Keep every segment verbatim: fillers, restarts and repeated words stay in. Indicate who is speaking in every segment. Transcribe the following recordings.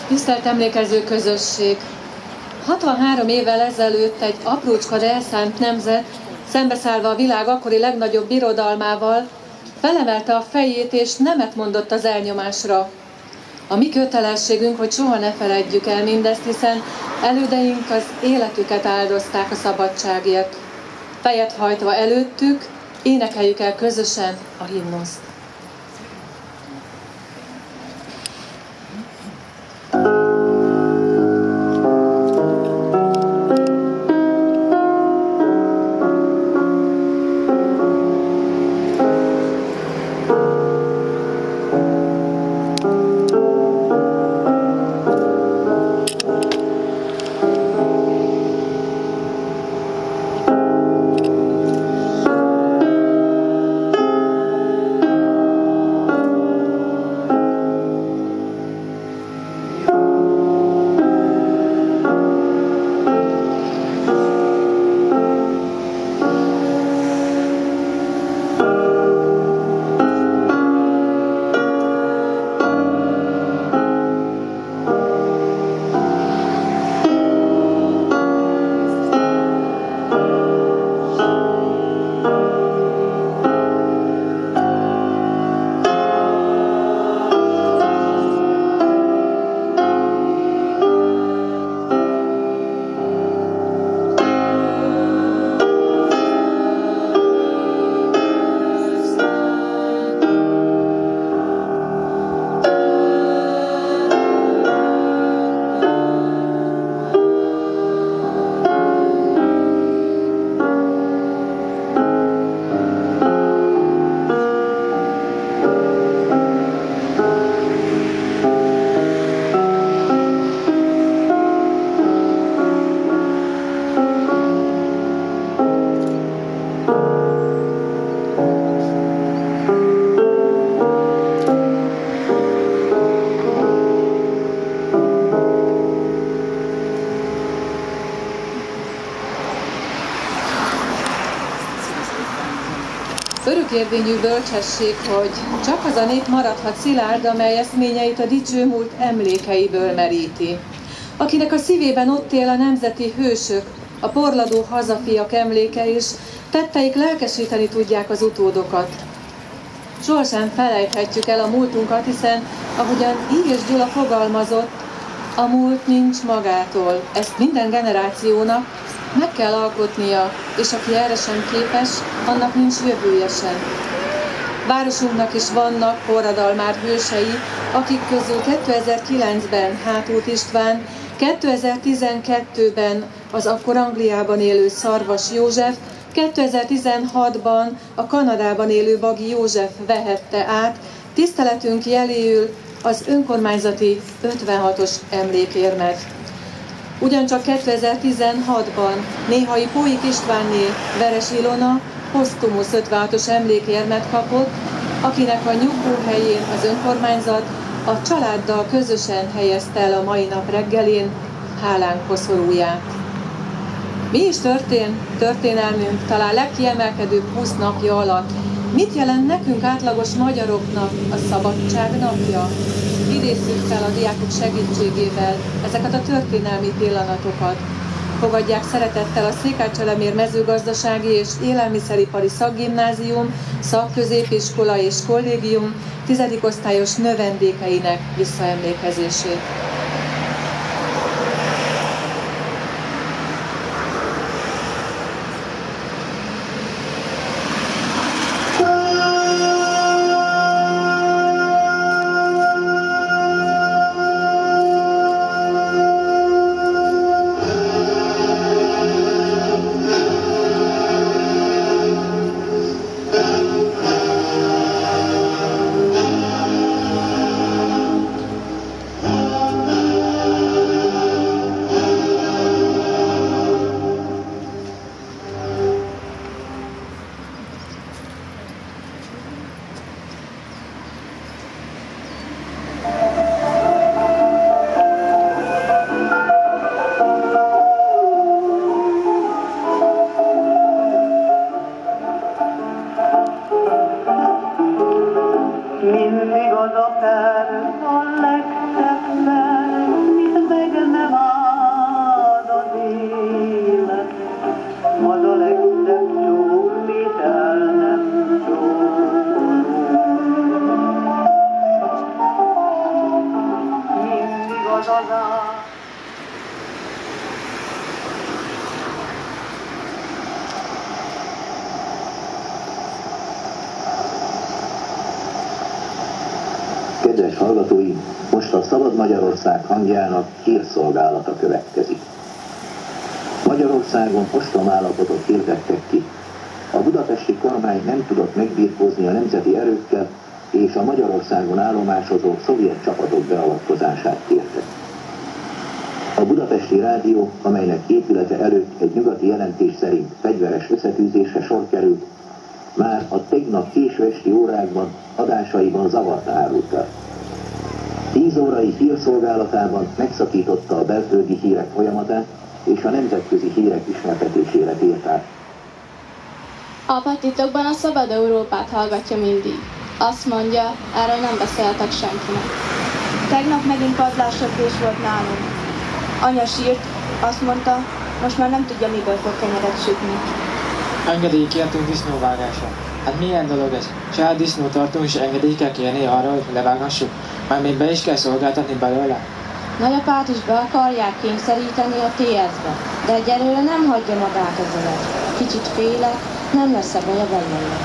Speaker 1: Tisztelt emlékező közösség! hatvanhárom évvel ezelőtt egy aprócska, de elszánt nemzet, szembeszállva a világ akkori legnagyobb birodalmával, felemelte a fejét és nemet mondott az elnyomásra. A mi kötelességünk, hogy soha ne feledjük el mindezt, hiszen elődeink az életüket áldozták a szabadságért. Fejet hajtva előttük, énekeljük el közösen a himnuszt. Örökérvényű bölcsesség, hogy csak az a nép maradhat szilárd, amely eszményeit a dicső múlt emlékeiből meríti. Akinek a szívében ott él a nemzeti hősök, a porladó hazafiak emléke is, tetteik lelkesíteni tudják az utódokat. Sohasem felejthetjük el a múltunkat, hiszen ahogyan Így és Gyula fogalmazott, a múlt nincs magától. Ezt minden generációnak meg kell alkotnia, és aki erre sem képes, annak nincs jövője sem. Városunknak is vannak forradalmár hősei, akik közül kétezer-kilencben Hátút István, kétezer-tizenkettőben az akkor Angliában élő Szarvas József, kétezer-tizenhatban a Kanadában élő Bagi József vehette át tiszteletünk jeléül az önkormányzati ötvenhatos emlékérmet. Ugyancsak kétezer-tizenhatban néhai Póik Istvánné Veres Ilona posztumusz ötvenhatos emlékérmet kapott, akinek a nyugvóhelyén az önkormányzat a családdal közösen helyezte el a mai nap reggelén hálánk koszorúját. Mi is történt történelmünk talán legkiemelkedőbb húsz napja alatt? Mit jelent nekünk átlagos magyaroknak a szabadság napja? Idézzük fel a diákok segítségével ezeket a történelmi pillanatokat. Fogadják szeretettel a Székelycselemér mezőgazdasági és élelmiszeripari szakgimnázium, szakközépiskola és kollégium tizedik osztályos növendékeinek visszaemlékezését.
Speaker 2: Mindig az akár a legszebb Kedves hallgatóim, most a Szabad Magyarország hangjának hírszolgálata következik. Magyarországon ostomállapotot hirdettek ki. A budapesti kormány nem tudott megbirkózni a nemzeti erőkkel, és a Magyarországon állomásozó szovjet csapatok beavatkozását kérte. A Budapesti Rádió, amelynek épülete előtt egy nyugati jelentés szerint fegyveres összetűzésre sor került, már a tegnap késő esti órákban adásaiban zavart árult el. Tíz órai hírszolgálatában megszakította a belföldi hírek folyamatát, és a nemzetközi hírek ismertetésére tért át.
Speaker 3: Apa titokban a Szabad Európát hallgatja mindig. Azt mondja, erről nem beszéltek senkinek.
Speaker 4: Tegnap megint padlássöprés volt nálunk. Anya sírt, azt mondta, most már nem tudja, miből fog kenyeret sütni.
Speaker 5: Engedélyt kértünk disznóvágásra. Hát milyen dolog ez? Saját disznót tartunk, és engedélyt kell kérni arra, hogy levághassuk? Már még be is kell szolgáltatni belőle?
Speaker 6: Nagyapát is be akarják kényszeríteni a té es-be, de egyelőre nem hagyja magát az élet. Kicsit félek, nem lesz a baja belőle.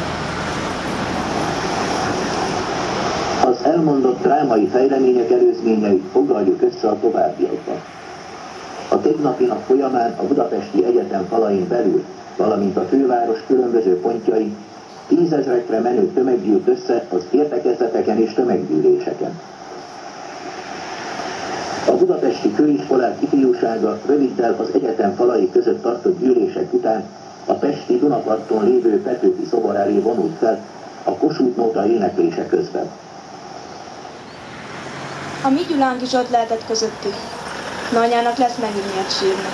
Speaker 2: Az elmondott drámai fejlemények előzményeit foglaljuk össze a továbbiakban. A tegnapi nap folyamán a Budapesti Egyetem falain belül, valamint a főváros különböző pontjain tízezrekre menő tömeg gyűlt össze az értekezleteken és tömeggyűléseken. A budapesti főiskolák ifjúsága röviddel az egyetem falai között tartott gyűlések után a pesti Dunaparton lévő Petőfi szobor elé vonult fel a Kossuth nóta éneklése közben.
Speaker 4: A mi Gyulánk is ott lehetett közöttük. Nagyjának lesz megint miatt sírni.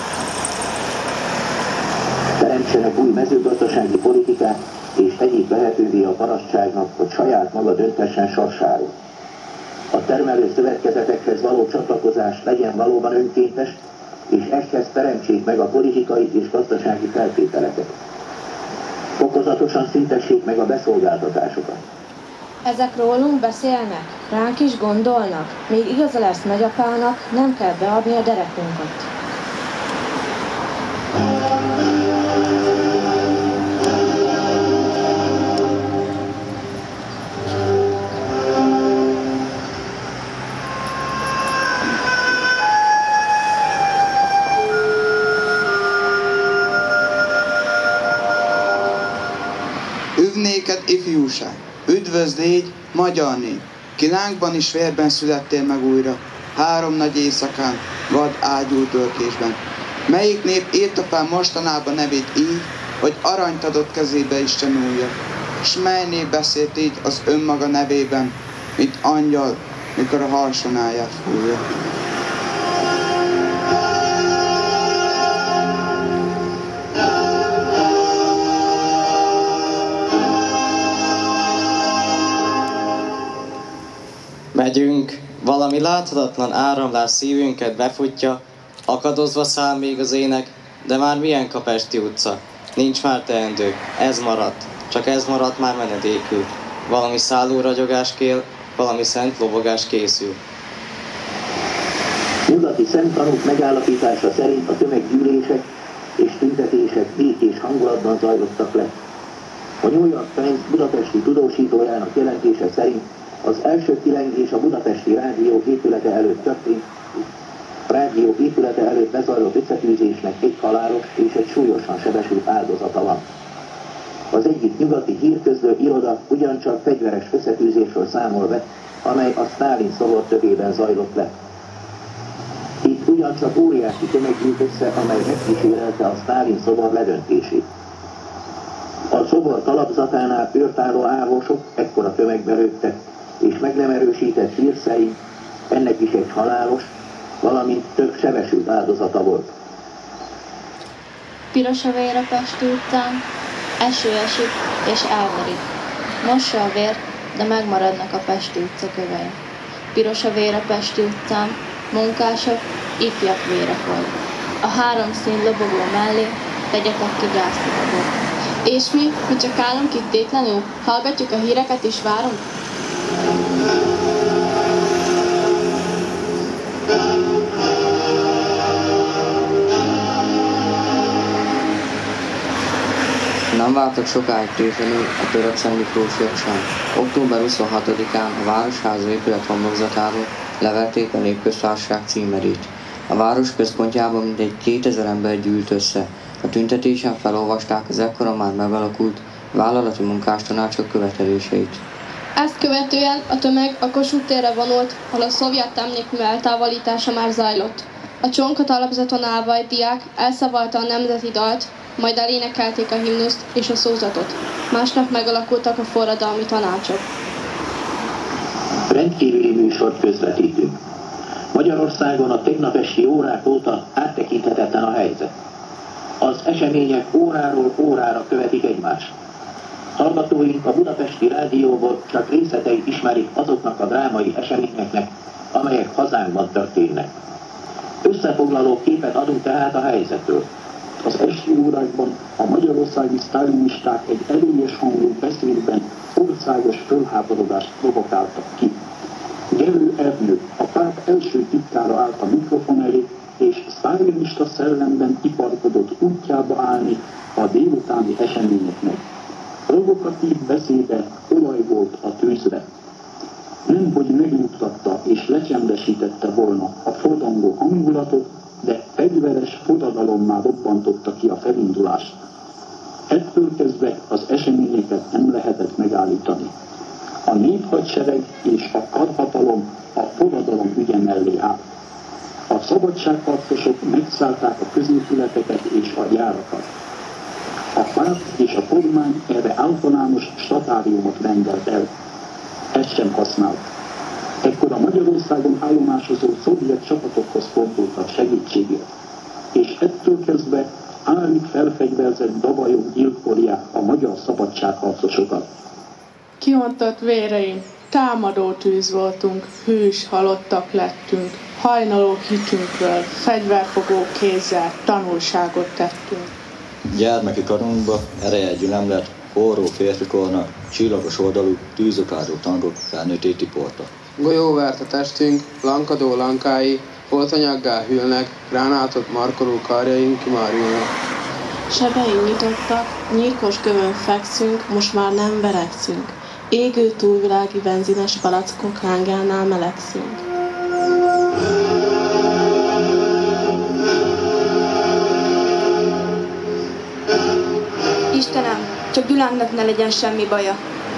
Speaker 2: Teremtsenek új mezőgazdasági politikát, és tegyék lehetővé a parasztságnak, hogy saját maga döntessen sorsáról. A termelő szövetkezetekhez való csatlakozás legyen valóban önkéntes, és ehhez teremtsék meg a politikai és gazdasági feltételeket. Fokozatosan szüntessék meg a beszolgáltatásokat.
Speaker 6: Ezek rólunk beszélnek, ránk is gondolnak, még igaza lesz nagyapának, nem kell beadni a derekunkat.
Speaker 7: Üvnéked ifjúság, üdvözl légy, magyar nép! Kilánkban is vérben születtél meg újra, három nagy éjszakán, vad ágyú tölkésben. Melyik nép írtapán mostanában nevét így, hogy aranyt adott kezébe Isten újja? S mely nép beszélt így az önmaga nevében, mint angyal, mikor a harsonáját fújja?
Speaker 8: Megyünk, valami láthatatlan áramlás szívünket befutja, akadozva száll még az ének, de már milyen a Pesti utca, nincs már teendő, ez maradt, csak ez maradt már menedékül. Valami szálló ragyogás kél, valami szent lobogás készül.
Speaker 2: Nyugati szemtanúk megállapítása szerint a tömeggyűlések és tüntetések békés hangulatban zajlottak le. A New York Times budapesti tudósítójának jelentése szerint az első kilengés a Budapesti Rádió épülete előtt történt. A rádió épülete előtt bezajlott összetűzésnek egy halálos és egy súlyosan sebesült áldozata van. Az egyik nyugati hírközlő iroda ugyancsak fegyveres összetűzésről számol be, amely a Sztálin szobor tövében zajlott le. Itt ugyancsak óriási tömeg gyűlt össze, amely megkísérelte a Sztálin szobor ledöntését. A szobor talapzatánál őrtálló ávósok ekkora tömegbe lőttek, és meg nem erősített hír szerint ennek is egy halálos, valamint több sebesült áldozata volt.
Speaker 3: Piros a vér a Pesti utcán, eső esik és elverik. Mossa a vér, de megmaradnak a Pesti utca kövei. Piros a vér a Pesti utcán, munkások, ifjak vére folyik. A három szín lobogó mellé tegyetek ki gáztitokot. És mi, mi csak állunk itt tétlenül, hallgatjuk a híreket és várunk?
Speaker 9: Nem vártak sokáig tétlenül a török Szent Miklósiak sem. október huszonhatodikán a Városháza épület homlokzatáról leverték a Népköztársaság címerét. A város központjában mintegy kétezer ember gyűlt össze. A tüntetésen felolvasták az ekkora már megalakult vállalati munkástanácsok követeléseit.
Speaker 3: Ezt követően a tömeg a Kossuth térre vonult, ahol a szovjet emlékmű eltávolítása már zajlott. A csonkat alapzaton állva egy diák elszavalta a nemzeti dalt, majd elénekelték a himnuszt és a szózatot. Másnap megalakultak a forradalmi tanácsok.
Speaker 2: Rendkívüli műsort közvetítünk. Magyarországon a tegnap esti órák óta áttekinthetetlen a helyzet. Az események óráról órára követik egymást. Hallgatóink a Budapesti Rádióból csak részleteit ismerik azoknak a drámai eseményeknek, amelyek hazánkban történnek. Összefoglaló képet adunk tehát a helyzetről.
Speaker 10: Az esti órákban a magyarországi sztálinisták egy erős hangú beszédben országos fölháborodást provokáltak ki. Gerő Ernő, a párt első titkára állt a mikrofon elé, és sztálinista szellemben iparkodott útjába állni a délutáni eseményeknek. Provokatív beszéde olaj volt a tűzre. Nemhogy megnyugtatta és lecsendesítette volna a fordangó hangulatot, de fegyveres forradalommá robbantotta ki a felindulást. Ettől kezdve az eseményeket nem lehetett megállítani. A néphadsereg és a karhatalom a forradalom ügye mellé állt. A szabadságharcosok megszállták a középületeket és a gyárakat. A párt és a kormány erre általános statáriumot rendelt el. Ezt sem használt. Ekkor a Magyarországon állomásozó szovjet csapatokhoz fordultak segítségért, és ettől kezdve állig felfegyverzett davajok gyilkolják a magyar szabadságharcosokat.
Speaker 11: Kiontott véreim, támadó tűz voltunk, hős halottak lettünk, hajnaló hitünkről, fegyverfogó kézzel tanulságot tettünk.
Speaker 12: Gyermeki karunkba ereje gyülemlet, forró férfikornak, csillagos oldalú, tűzokádó tankok felnőttét tiporta.
Speaker 13: Golyóvert a testünk, lankadó lankái, foltanyaggá hűlnek, gránátot markoló karjaink kimarulnak.
Speaker 14: Sebeink nyitottak, nyírkos kövön fekszünk, most már nem verekszünk. Égő túlvilági benzines palackok lángánál melegszünk.
Speaker 4: Istenem, csak Gyulánknak ne legyen semmi baja.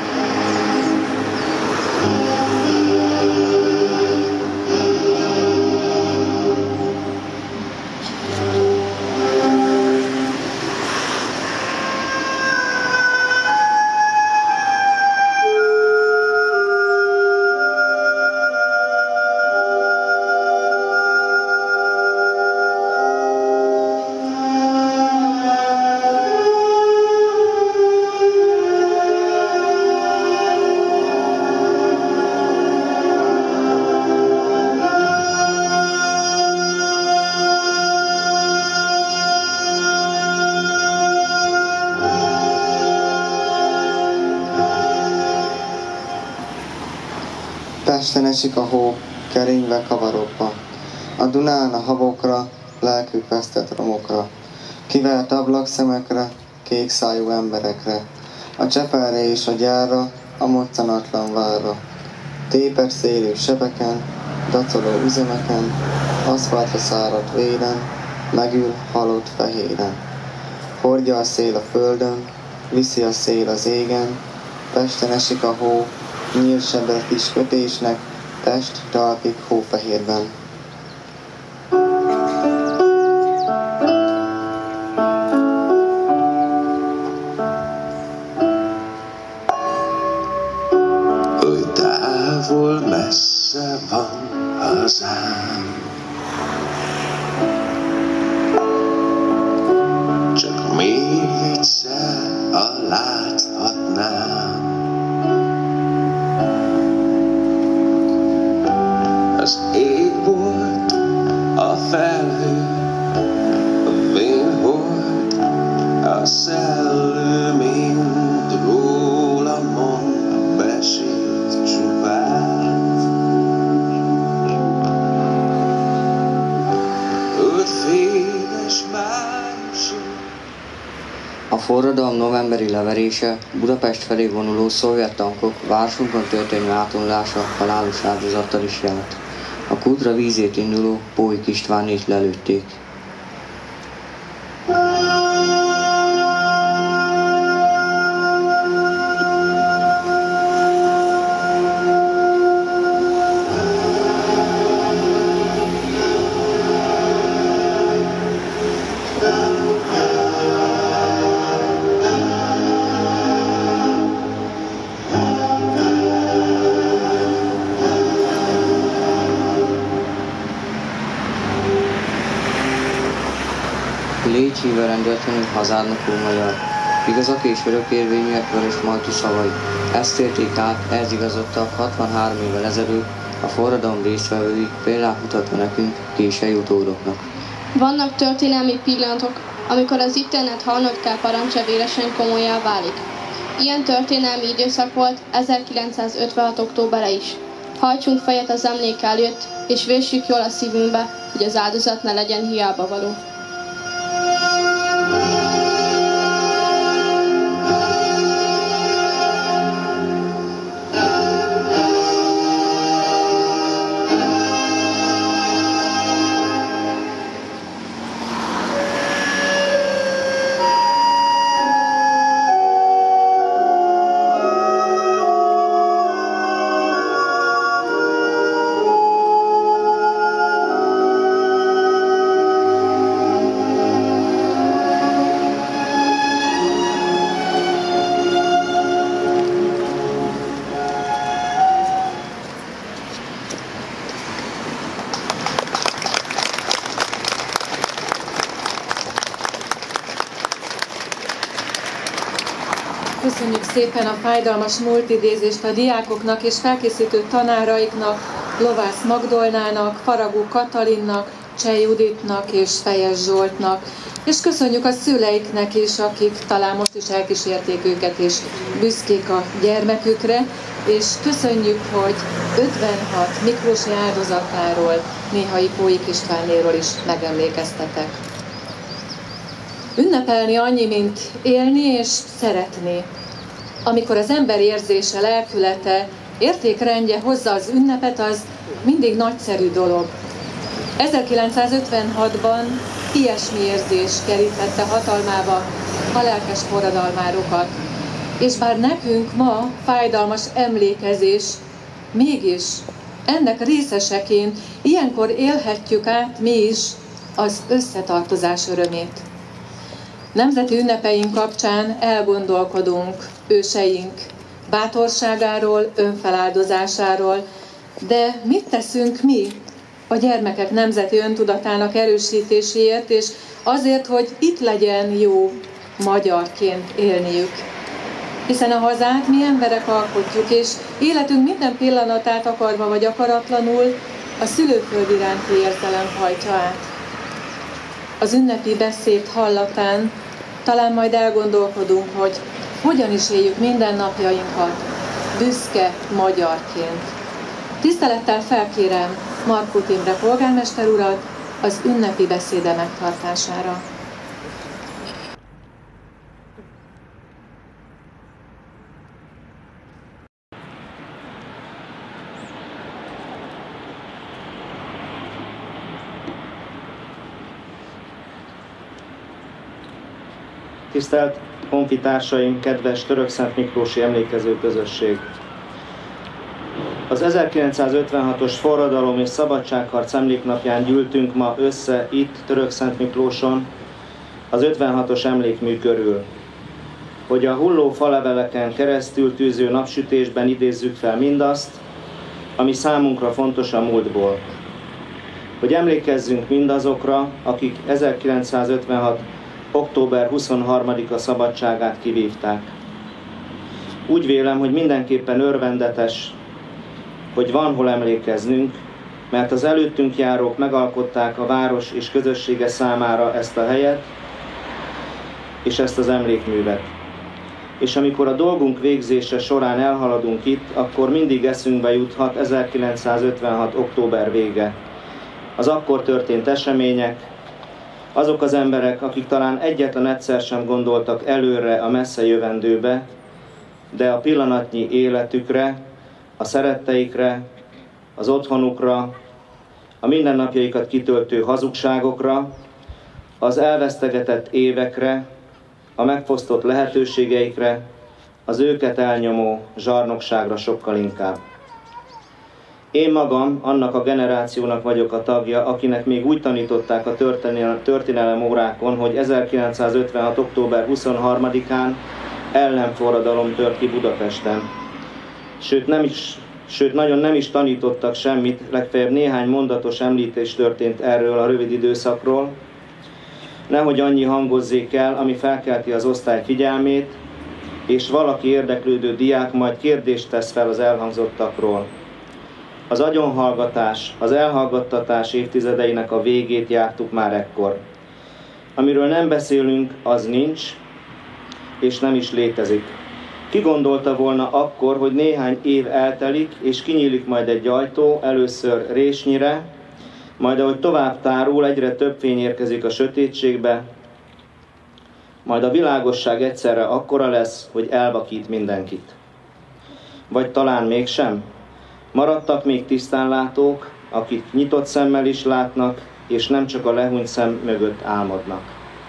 Speaker 15: Pesten esik a hó, keringve kavarokba. A Dunán a habokra, lelkük vesztett romokra. Kivert ablakszemekre, kékszájú emberekre. A csepelre és a gyárra, a moccanatlan várra. Tépet szélű sebeken, dacoló üzemeken, aszfaltra száradt véren, megül halott fehéren. Hordja a szél a földön, viszi a szél az égen, Pesten esik a hó, nyírsebet is kötésnek, test talpig hófehérben.
Speaker 16: Hogy távol messze van hazám, csak még egyszer a láthatnám. Az ég volt, a felhő, a vén volt, a szellő mind rólamon besét csupán.
Speaker 9: forradalom novemberi leverése, Budapest felé vonuló szovjet tankok városunkon történő átvonulása halálos áldozattal is járt. A kútra vízét induló Póik Istvánét lelőtték. Légy híve rendeletlenül hazádnak ó magyar, igazak és örökérvényűek Vörös Marti szavai. Ezt érték át, ez igazodtak hatvanhárom évvel ezelőtt a forradalom résztvevői, példát mutatva nekünk, késői utódoknak.
Speaker 3: Vannak történelmi pillanatok, amikor az internet hallott parancsa véresen komollyá válik. Ilyen történelmi időszak volt ezerkilencszázötvenhat októbere is. Hajtsunk fejet az emlék előtt, és véssük jól a szívünkbe, hogy az áldozat ne legyen hiába való.
Speaker 1: Köszönjük szépen a fájdalmas múltidézést a diákoknak és felkészítő tanáraiknak, Lovász Magdolnának, Faragó Katalinnak, Cseh Juditnak és Fejes Zsoltnak. És köszönjük a szüleiknek is, akik talán most is elkísérték őket és büszkék a gyermekükre. És köszönjük, hogy ötvenhat Miklósi áldozatáról, néhai Póik Istvánnéről is megemlékeztetek. Ünnepelni annyi, mint élni és szeretni. Amikor az ember érzése, lelkülete, értékrendje hozza az ünnepet, az mindig nagyszerű dolog. ezerkilencszázötvenhatban ilyesmi érzés keríthette hatalmába a lelkes forradalmárokat. És bár nekünk ma fájdalmas emlékezés, mégis ennek részeseként ilyenkor élhetjük át mi is az összetartozás örömét. Nemzeti ünnepeink kapcsán elgondolkodunk őseink bátorságáról, önfeláldozásáról, de mit teszünk mi a gyermekek nemzeti öntudatának erősítéséért, és azért, hogy itt legyen jó magyarként élniük. Hiszen a hazát mi emberek alkotjuk, és életünk minden pillanatát akarva vagy akaratlanul a szülőföld iránti érzelem hajtja át. Az ünnepi beszéd hallatán talán majd elgondolkodunk, hogy hogyan is éljük mindennapjainkat büszke magyarként. Tisztelettel felkérem Markut Imre polgármester urat az ünnepi beszéde megtartására.
Speaker 17: Tisztelt honfitársaim, kedves Törökszent Miklósi emlékező közösség! Az ezerkilencszázötvenhatos forradalom és szabadságharc emléknapján gyűltünk ma össze itt Törökszent Miklóson az ötvenhatos emlékmű körül, hogy a hulló faleveleken keresztül tűző napsütésben idézzük fel mindazt, ami számunkra fontos a múltból. Hogy emlékezzünk mindazokra, akik ezerkilencszázötvenhat október huszonharmadika szabadságát kivívták. Úgy vélem, hogy mindenképpen örvendetes, hogy van hol emlékeznünk, mert az előttünk járók megalkották a város és közössége számára ezt a helyet és ezt az emlékművet. És amikor a dolgunk végzése során elhaladunk itt, akkor mindig eszünkbe juthat ezerkilencszázötvenhat október vége. Az akkor történt események, Azok az emberek, akik talán egyetlen egyszer sem gondoltak előre a messze jövendőbe, de a pillanatnyi életükre, a szeretteikre, az otthonukra, a mindennapjaikat kitöltő hazugságokra, az elvesztegetett évekre, a megfosztott lehetőségeikre, az őket elnyomó zsarnokságra sokkal inkább. Én magam annak a generációnak vagyok a tagja, akinek még úgy tanították a történelem órákon, hogy ezerkilencszázötvenhat. október huszonharmadikán ellenforradalom tört ki Budapesten. Sőt, nem is, sőt, nagyon nem is tanítottak semmit, legfeljebb néhány mondatos említés történt erről a rövid időszakról. Nehogy annyi hangozzék el, ami felkelti az osztály figyelmét, és valaki érdeklődő diák majd kérdést tesz fel az elhangzottakról. Az agyonhallgatás, az elhallgattatás évtizedeinek a végét jártuk már ekkor. Amiről nem beszélünk, az nincs, és nem is létezik. Ki gondolta volna akkor, hogy néhány év eltelik, és kinyílik majd egy ajtó, először résnyire, majd ahogy tovább tárul, egyre több fény érkezik a sötétségbe, majd a világosság egyszerre akkora lesz, hogy elvakít mindenkit. Vagy talán mégsem? Maradtak még tisztánlátók, akik nyitott szemmel is látnak, és nem csak a lehúnyt szem mögött álmodnak.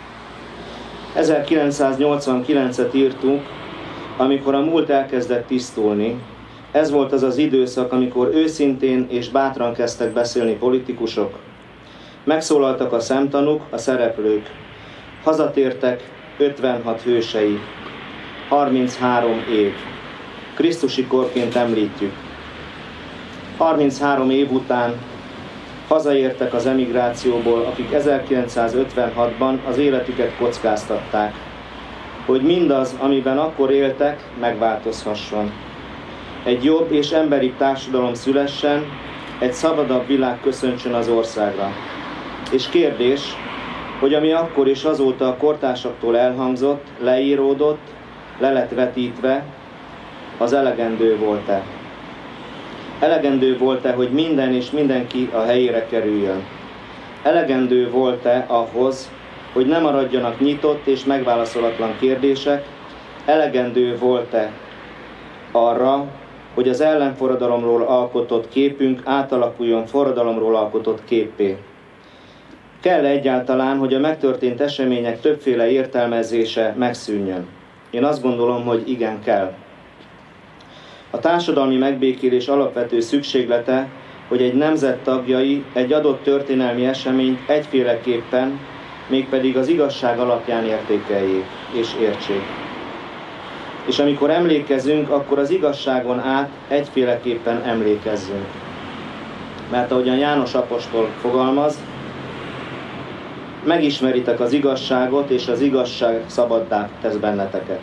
Speaker 17: ezerkilencszáznyolcvankilencet írtunk, amikor a múlt elkezdett tisztulni. Ez volt az az időszak, amikor őszintén és bátran kezdtek beszélni politikusok. Megszólaltak a szemtanúk, a szereplők. Hazatértek ötvenhat hősei. harminchárom év. Krisztusi korként említjük. harminchárom év után hazaértek az emigrációból, akik ezerkilencszázötvenhatban az életüket kockáztatták, hogy mindaz, amiben akkor éltek, megváltozhasson. Egy jobb és emberi társadalom szülessen, egy szabadabb világ köszöntsön az országra. És kérdés, hogy ami akkor és azóta a kortársaktól elhangzott, leíródott, le lett vetítve, az elegendő volt-e? Elegendő volt-e, hogy minden és mindenki a helyére kerüljön? Elegendő volt-e ahhoz, hogy ne maradjanak nyitott és megválaszolatlan kérdések? Elegendő volt-e arra, hogy az ellenforradalomról alkotott képünk átalakuljon forradalomról alkotott képpé? Kell egyáltalán, hogy a megtörtént események többféle értelmezése megszűnjön? Én azt gondolom, hogy igen, kell. A társadalmi megbékélés alapvető szükséglete, hogy egy nemzet tagjai egy adott történelmi eseményt egyféleképpen, mégpedig az igazság alapján értékeljék és értsék. És amikor emlékezünk, akkor az igazságon át egyféleképpen emlékezzünk. Mert ahogyan János apostol fogalmaz, megismeritek az igazságot, és az igazság szabaddá tesz benneteket.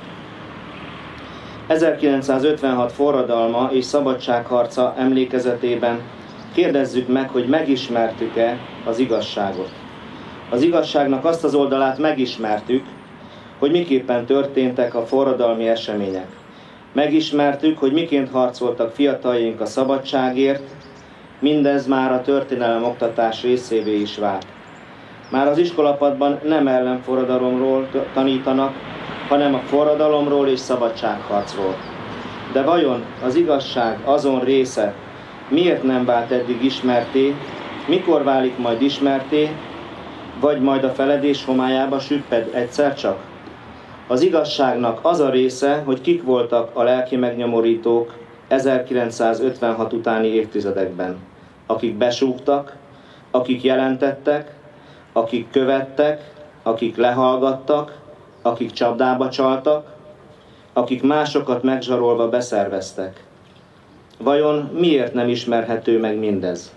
Speaker 17: ezerkilencszázötvenhat forradalma és szabadságharca emlékezetében kérdezzük meg, hogy megismertük-e az igazságot. Az igazságnak azt az oldalát megismertük, hogy miképpen történtek a forradalmi események. Megismertük, hogy miként harcoltak fiataljaink a szabadságért, mindez már a történelem oktatás részévé is vált. Már az iskolapadban nem ellenforradalomról tanítanak, hanem a forradalomról és szabadságharcról. De vajon az igazság azon része miért nem vált eddig ismerté, mikor válik majd ismerté, vagy majd a feledés homályába süpped egyszer csak? Az igazságnak az a része, hogy kik voltak a lelki megnyomorítók ezerkilencszázötvenhat utáni évtizedekben, akik besúgtak, akik jelentettek, akik követtek, akik lehallgattak, akik csapdába csaltak, akik másokat megzsarolva beszerveztek. Vajon miért nem ismerhető meg mindez?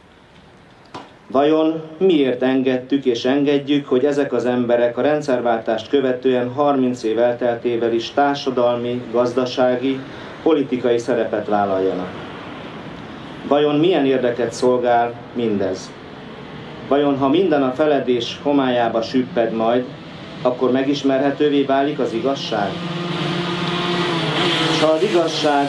Speaker 17: Vajon miért engedtük és engedjük, hogy ezek az emberek a rendszerváltást követően harminc év elteltével is társadalmi, gazdasági, politikai szerepet vállaljanak? Vajon milyen érdeket szolgál mindez? Vajon ha minden a feledés homályába süpped majd, akkor megismerhetővé válik az igazság? És ha az igazság,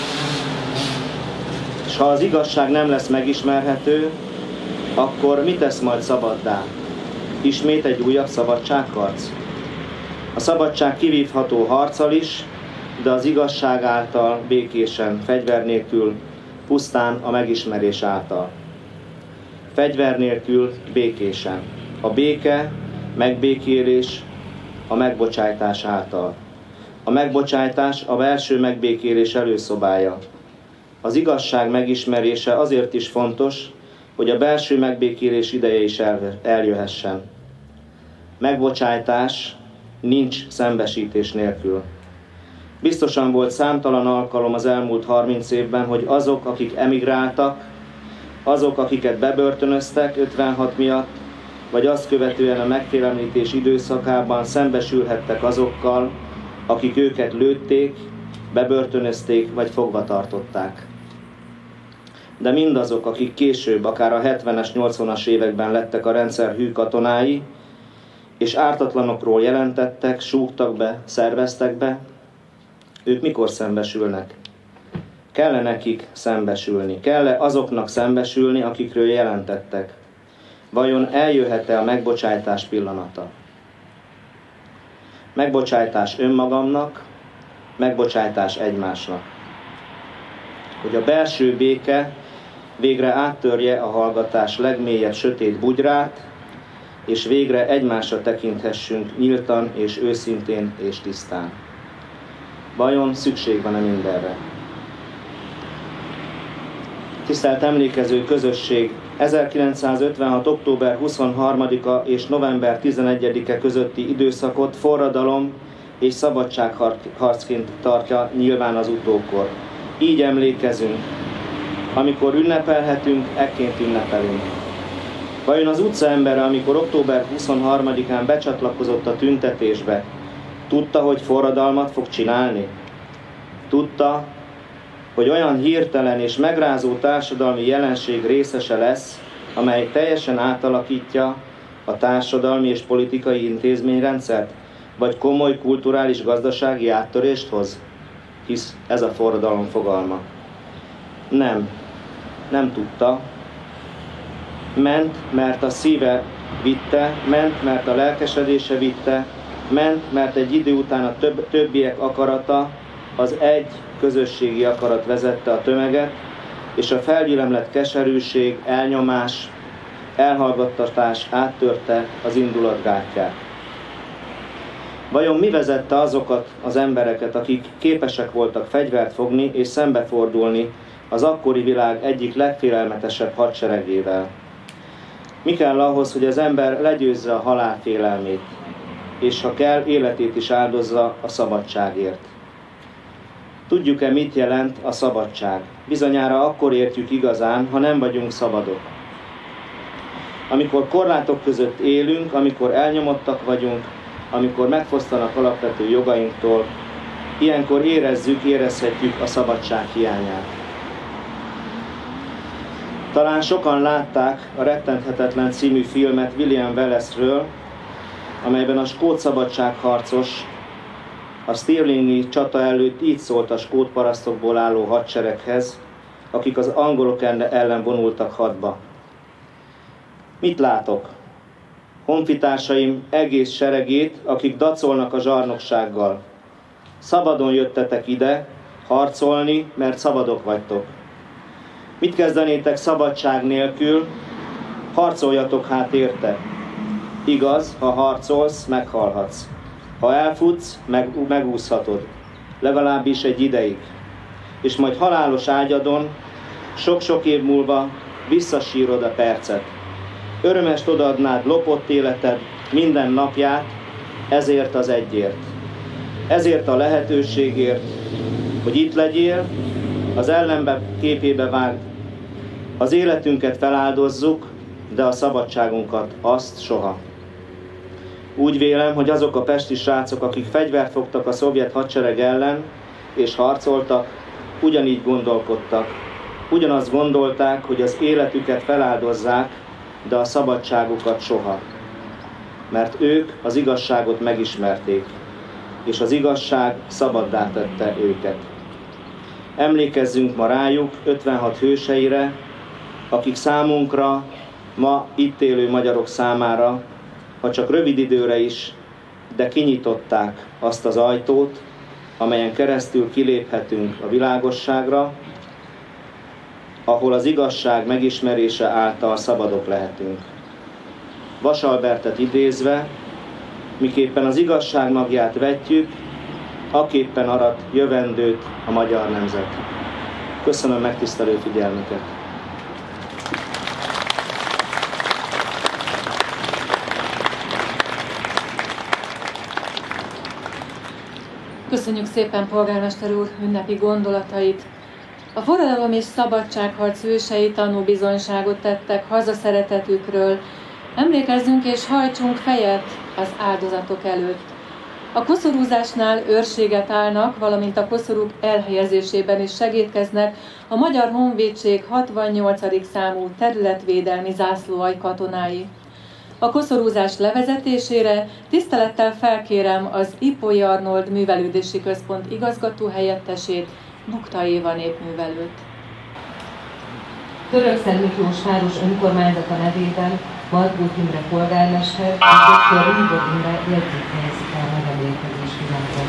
Speaker 17: és ha az igazság nem lesz megismerhető, akkor mit tesz majd szabaddá? Ismét egy újabb szabadságharc? A szabadság kivívható harccal is, de az igazság által, békésen, fegyver nélkül, pusztán a megismerés által. Fegyver nélkül, békésen. A béke, megbékélés, a megbocsájtás által. A megbocsájtás a belső megbékélés előszobája. Az igazság megismerése azért is fontos, hogy a belső megbékélés ideje is eljöhessen. Megbocsájtás nincs szembesítés nélkül. Biztosan volt számtalan alkalom az elmúlt harminc évben, hogy azok, akik emigráltak, azok, akiket bebörtönöztek ötvenhat miatt, vagy azt követően a megfélemlítés időszakában szembesülhettek azokkal, akik őket lőtték, bebörtönözték, vagy fogva tartották. De mindazok, akik később, akár a hetvenes, nyolcvanas években lettek a rendszer hű katonái, és ártatlanokról jelentettek, súgtak be, szerveztek be, ők mikor szembesülnek? Kell-e nekik szembesülni? Kell-e azoknak szembesülni, akikről jelentettek? Vajon eljöhet-e a megbocsájtás pillanata? Megbocsájtás önmagamnak, megbocsájtás egymásnak. Hogy a belső béke végre áttörje a hallgatás legmélyebb sötét bugyrát, és végre egymásra tekinthessünk nyíltan és őszintén és tisztán. Vajon szükség van-e mindenre? Tisztelt emlékező közösség, ezerkilencszázötvenhat. október huszonharmadika és november tizenegyedike közötti időszakot forradalom és szabadságharcként tartja nyilván az utókor. Így emlékezünk. Amikor ünnepelhetünk, ekként ünnepelünk. Vajon az utcaembere, amikor október huszonharmadikán becsatlakozott a tüntetésbe, tudta, hogy forradalmat fog csinálni? Tudta, hogy olyan hirtelen és megrázó társadalmi jelenség részese lesz, amely teljesen átalakítja a társadalmi és politikai intézményrendszert, vagy komoly kulturális-gazdasági áttörést hoz? Hisz ez a forradalom fogalma. Nem, nem tudta. Ment, mert a szíve vitte, ment, mert a lelkesedése vitte, ment, mert egy idő után a több, többiek akarata, az egy közösségi akarat vezette a tömeget, és a felgyülemlett keserűség, elnyomás, elhallgattatás áttörte az indulat gátját. Vajon mi vezette azokat az embereket, akik képesek voltak fegyvert fogni és szembefordulni az akkori világ egyik legfélelmetesebb hadseregével? Mi kell ahhoz, hogy az ember legyőzze a halál félelmét, és ha kell, életét is áldozza a szabadságért? Tudjuk-e, mit jelent a szabadság? Bizonyára akkor értjük igazán, ha nem vagyunk szabadok. Amikor korlátok között élünk, amikor elnyomottak vagyunk, amikor megfosztanak alapvető jogainktól, ilyenkor érezzük, érezhetjük a szabadság hiányát. Talán sokan látták a Rettenthetetlen című filmet William Wallace-ről, amelyben a skót szabadságharcos a Stirlingi csata előtt így szólt a skót parasztokból álló hadsereghez, akik az angolok ellen vonultak hadba. Mit látok? Honfitársaim egész seregét, akik dacolnak a zsarnoksággal. Szabadon jöttetek ide, harcolni, mert szabadok vagytok. Mit kezdenétek szabadság nélkül? Harcoljatok hát érte. Igaz, ha harcolsz, meghalhatsz. Ha elfutsz, meg, megúszhatod. Legalábbis egy ideig. És majd halálos ágyadon, sok-sok év múlva visszasírod a percet. Örömest odaadnád lopott életed minden napját, ezért az egyért. Ezért a lehetőségért, hogy itt legyél, az ellenbe képébe vágd. Az életünket feláldozzuk, de a szabadságunkat azt soha. Úgy vélem, hogy azok a pesti srácok, akik fegyvert fogtak a szovjet hadsereg ellen, és harcoltak, ugyanígy gondolkodtak. Ugyanazt gondolták, hogy az életüket feláldozzák, de a szabadságukat soha. Mert ők az igazságot megismerték, és az igazság szabaddá tette őket. Emlékezzünk ma rájuk, ötvenhat hőseire, akik számunkra, ma itt élő magyarok számára ha csak rövid időre is, de kinyitották azt az ajtót, amelyen keresztül kiléphetünk a világosságra, ahol az igazság megismerése által szabadok lehetünk. Vasalbertet idézve, miképpen az igazság magját vetjük, aképpen arat jövendőt a magyar nemzet. Köszönöm megtisztelő figyelmüket!
Speaker 1: Köszönjük szépen polgármester úr ünnepi gondolatait. A forradalom és szabadságharc ősei tanúbizonyságot tettek hazaszeretetükről. Emlékezzünk és hajtsunk fejet az áldozatok előtt. A koszorúzásnál őrséget állnak, valamint a koszorúk elhelyezésében is segítkeznek a Magyar Honvédség hatvannyolcadik számú területvédelmi zászlóalj katonái. A koszorúzás levezetésére tisztelettel felkérem az Ipolyi Arnold Művelődési Központ igazgató helyettesét, Bukta Éva népművelőt.
Speaker 18: Törökszent Miklós város önkormányzata nevében Markót Imre polgármester és doktor Rívod Imre jegyzőt helyezik el megemlékezés pillanatban.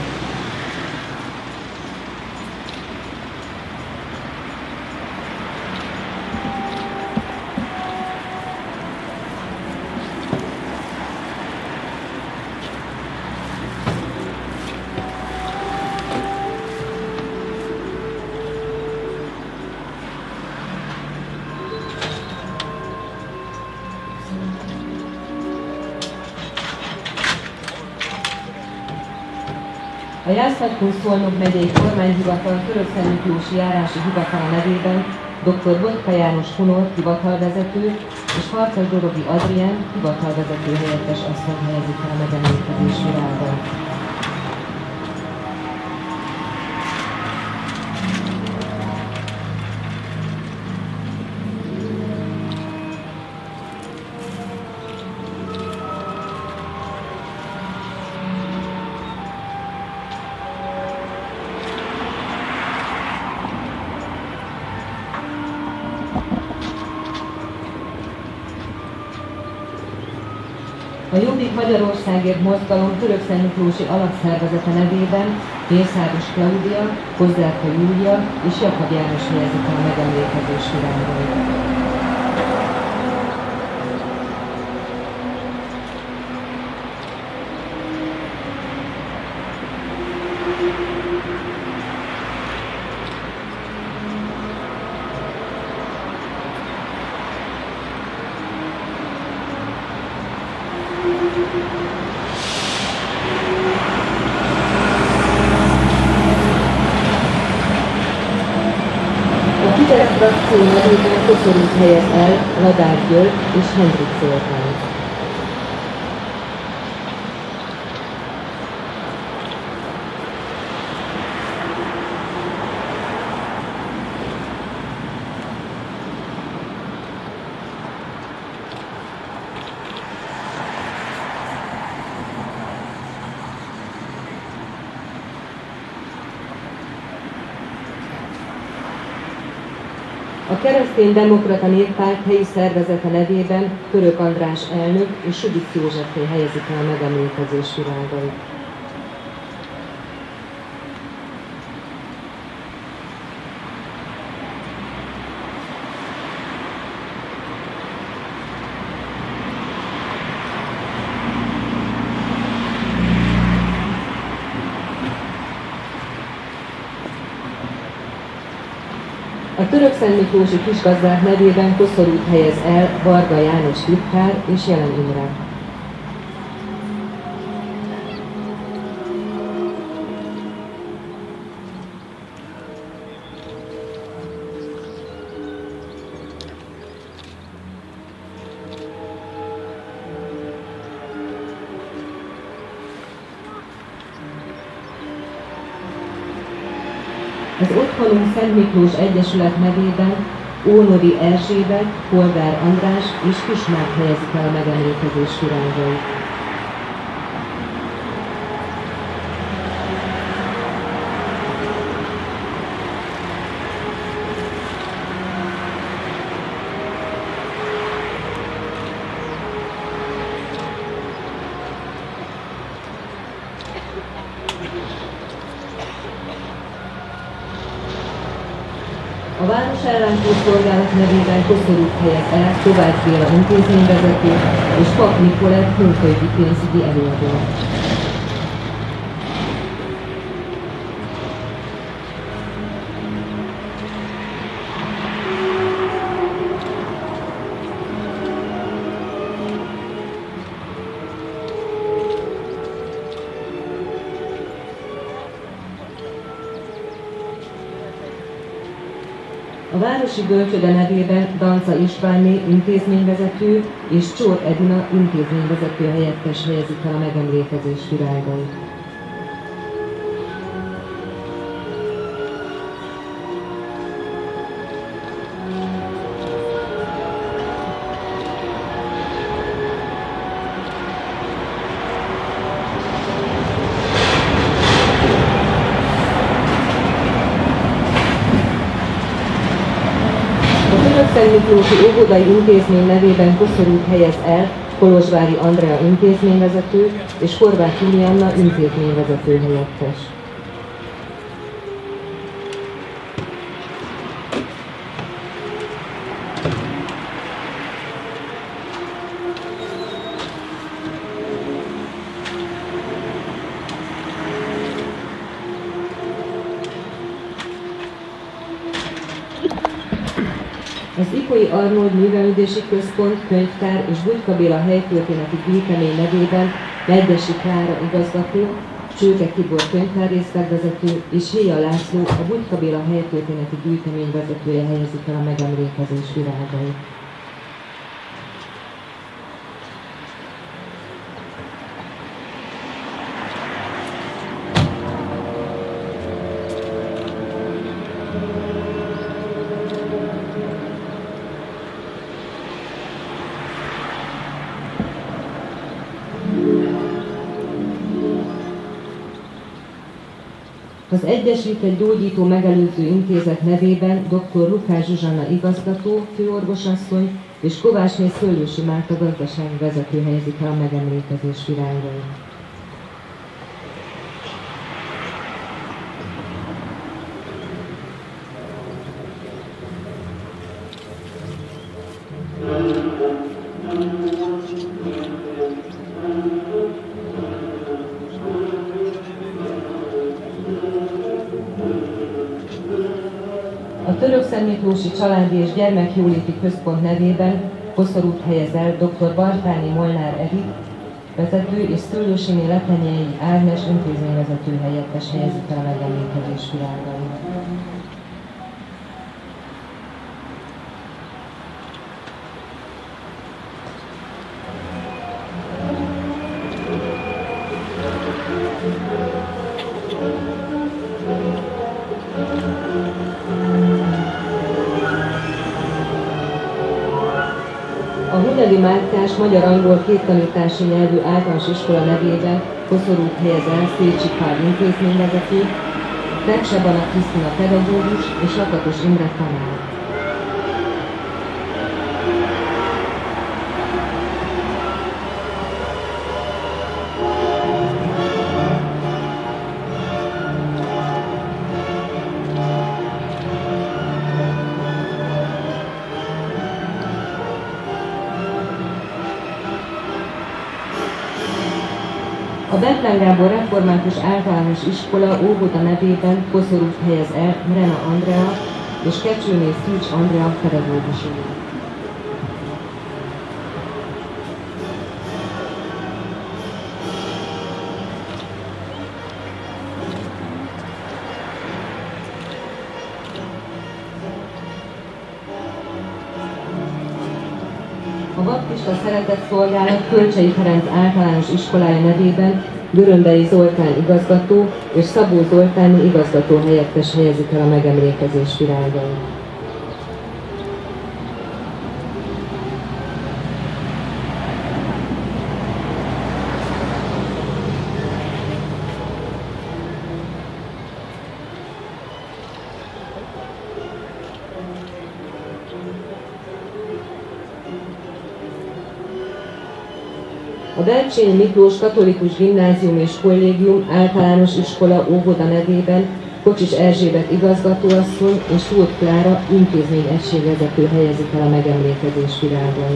Speaker 18: A Jász-Nagykun-Szolnok megyei kormányhivatal Törökszent Miklósi járási hivatala nevében doktor Botka János Hunor hivatalvezető és Farkas Dorogi Adrien hivatalvezető helyettes asszony helyezik el a megemlékezés virággal. A Jobbik Magyarországért Mozgalom Törökszent Miklósi alapszervezete nevében Mészáros Klaudia, Kozlerka Júlia és Jakab János helyezik el a megemlékezés virággal. A Fidesz frakció nevében koszorút helyez el Ladár György és Hendrik Zoltán. A Kereszténydemokrata Néppárt helyi szervezete nevében Török András elnök és Subic Józsefé helyezik el a megemlékezés virágait. A Törökszent Miklósi kisgazdák nevében koszorút helyez el Varga János titkár és Jelen Imre. Az Otthonunk Szent Miklós Egyesület nevében Ónodi Erzsébet, Polgár András és Kismárk helyezik el a megemlékezés virágait. A Városellátó Szolgálat nevében Koszorút helyez el Kovács Béla intézményvezető és Pap Nikolett munkaügyi pénzügyi előadó. A Városi Bölcsőde nevében Danca Istvánné intézményvezető és Csór Edina intézményvezető helyettes helyezik el a megemlékezés virágait. Miklósi Óvodai Intézmény nevében Koszorút helyez el Kolozsvári Andrea intézményvezető és Horváth Julianna intézményvezető helyettes. Az Ipói Arnold Művelődési Központ, Könyvtár és Bugyka Béla helytörténeti gyűjtemény nevében Megyesi Klára igazgató, Csőke Tibor könyvtárrészlegvezető és Héja László, a Bugyka Béla helytörténeti gyűjtemény vezetője helyezik el a megemlékezés virágait. Az Egyesített Gyógyító Megelőző Intézet nevében dr. Lukács Zsuzsanna igazgató, főorvosasszony és Kovácsné Szőlősi Márta gazdasági vezető helyezik el a megemlékezés virágait. A Törökszentmiklósi Családi és Gyermekjóléti Központ nevében Koszorút helyez el dr. Bartányi Molnár Edith vezető és Szőlősiné Letenyei Ágnes intézményvezető helyettes helyezik el a megemlékezés virágait. A Hunyadi Márkás magyar-angol kéttanítási nyelvű általános iskola nevében Koszorút helyez el Szécsi Pál intézményvezető, Regsebana Krisztina pedagógus és Lakatos Imre tanár. A Bethlen Gábor Református Általános Iskola óvoda nevében Koszorút helyez el Mrena Andrea és Kecsőné Szűcs Andrea pedagógusai. A Baptista Szeretetszolgálat Kölcsei Ferenc Általános Iskolája nevében Göröndei Zoltán igazgató és Szabó Zoltáni igazgató helyettes helyezik el a megemlékezés virágait. A Bercsényi Miklós Katolikus Gimnázium és Kollégium Általános Iskola óvoda nevében Kocsis Erzsébet igazgatóasszony és Tóth Klára intézmény egységvezető helyezik el a megemlékezés virágait.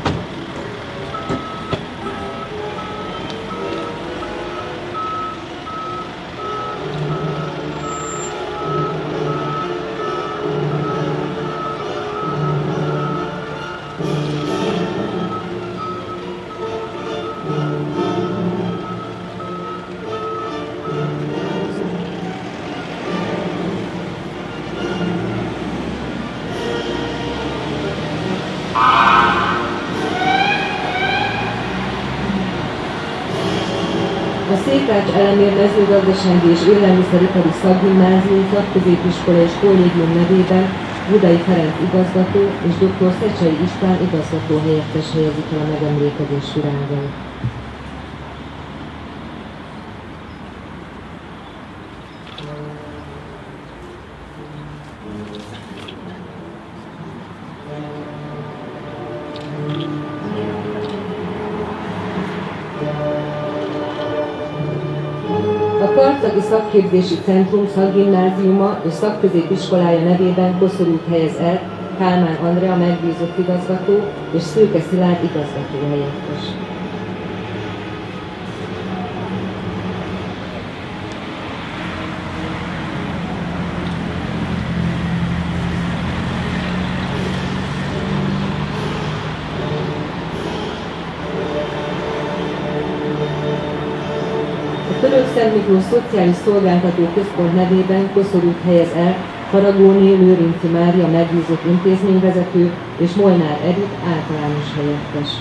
Speaker 18: A Székhács Elemér Mezőgazdasági és Élelmiszeripari Szakgimnázium Szakközépiskola és Kollégium nevében Budai Ferenc igazgató és dr. Szecsei István igazgató helyettes helyezik el a megemlékezés virágait. A Karcagi Szakképzési Centrum Szakgimnáziuma és Szakközépiskolája nevében koszorút helyez el Kálmán Andrea megbízott igazgató és Szőke Szilárd igazgató helyettes. Törökszent Miklós Szociális Szolgáltató Központ nevében koszorút helyez el Faragóné Lőrinci Mária megbízott intézményvezető és Molnár Edith általános helyettes.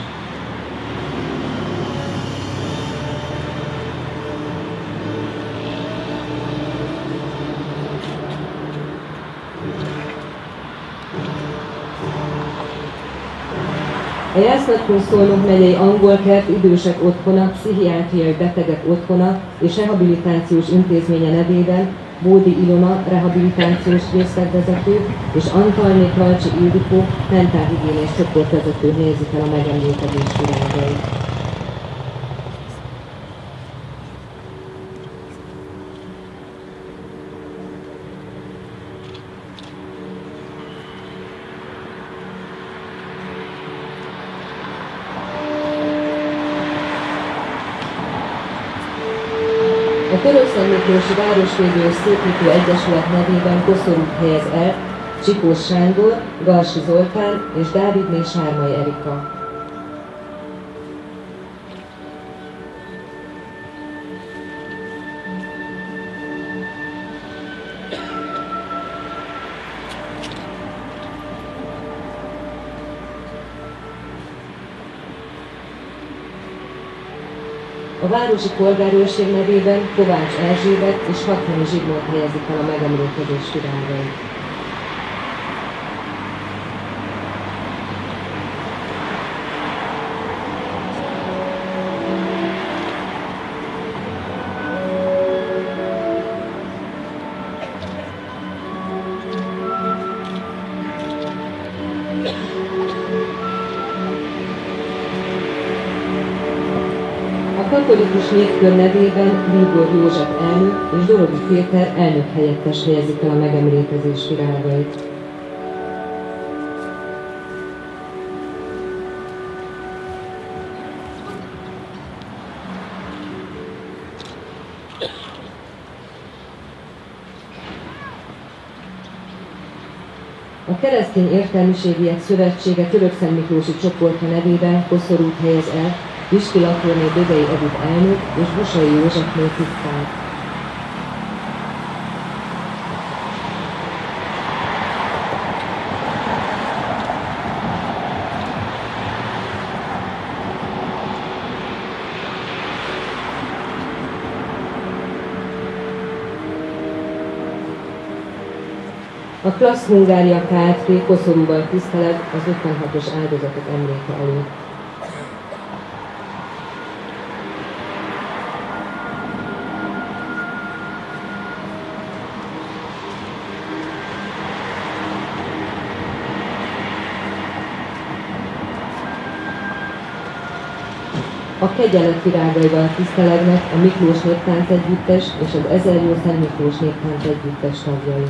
Speaker 18: A Jász-Nagykun-Szolnok megyei Angolkert Idősek Otthona, Pszichiátriai Betegek Otthona és Rehabilitációs Intézménye nevében Bódi Ilona rehabilitációs részlegvezető és Antalné Kralcsi Ildikó mentálhigiénés csoportvezető helyezik el a megemlékezés virágait. A Törökszent Miklósi Városvédő és Szépítő Egyesület nevében koszorút helyez el Csikós Sándor, Garsi Zoltán és Dávidné Sármai Erika. A városi polgárőrség nevében Kovács Erzsébet és Hatmani Zsigmond helyezik el a megemlékezés virágait. A Katolikus Népkör nevében Bíbor József elnök és Dorogi Péter elnök helyettes helyezik el a megemlékezés virágait. A Keresztény Értelmiségiek Szövetsége Törökszent Miklósi csoportja nevében koszorút helyez el Pisti Latorné Dögei Edith elnök és Busai Józsefné titkár. A Klassz Hungária Kft. Koszorúval tisztelet az ötvenhatos áldozatok emléke előtt. A Kegyelet virágaival tisztelegnek a Miklós Néptánc Együttes és az Ezer Jó Szent Miklós Néptánc Együttes tagjai.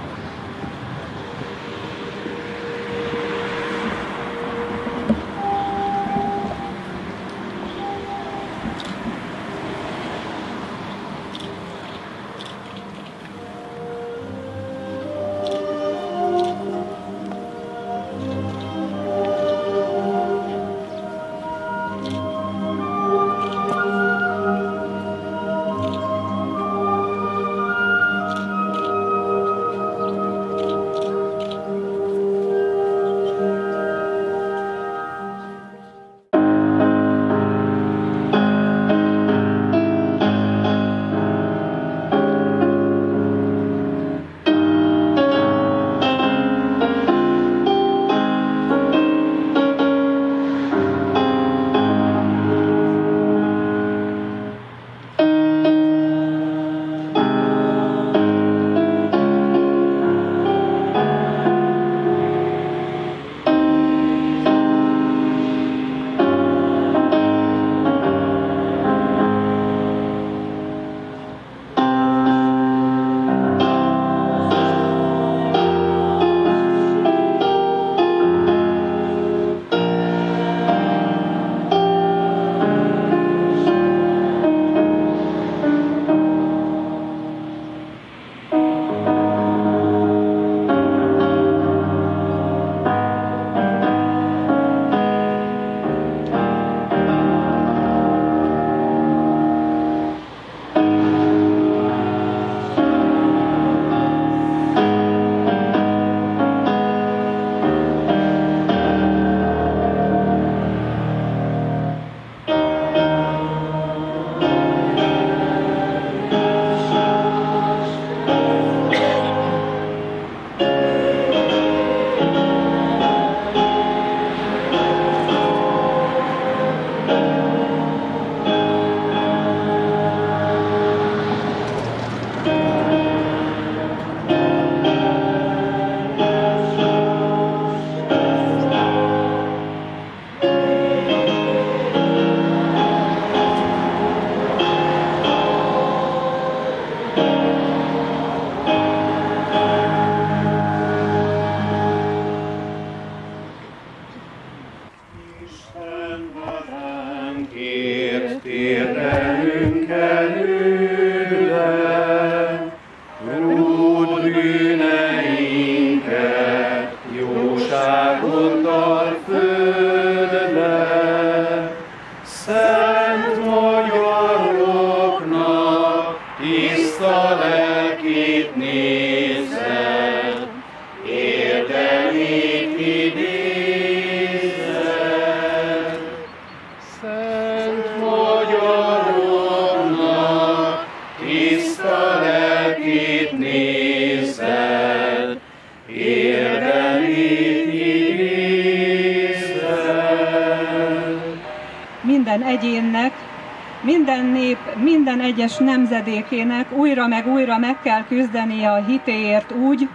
Speaker 19: Minden egyénnek, minden nép, minden egyes nemzedékének újra meg újra meg kell küzdenie a hitéért úgy,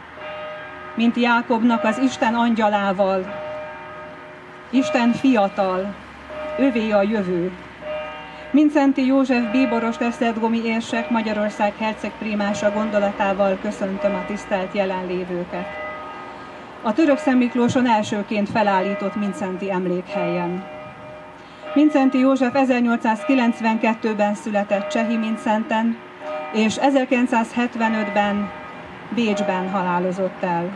Speaker 19: mint Jákobnak az Isten angyalával. Isten fiatal, övé a jövő. Mindszenty József bíboros esztergomi érsek, Magyarország hercegprímása gondolatával köszöntöm a tisztelt jelenlévőket. A Törökszent Miklóson elsőként felállított mindszenty emlékhelyen. Mindszenty József ezernyolcszázkilencvenkettőben született Csehi Mindszenten, és ezerkilencszázhetvenötben Bécsben halálozott el.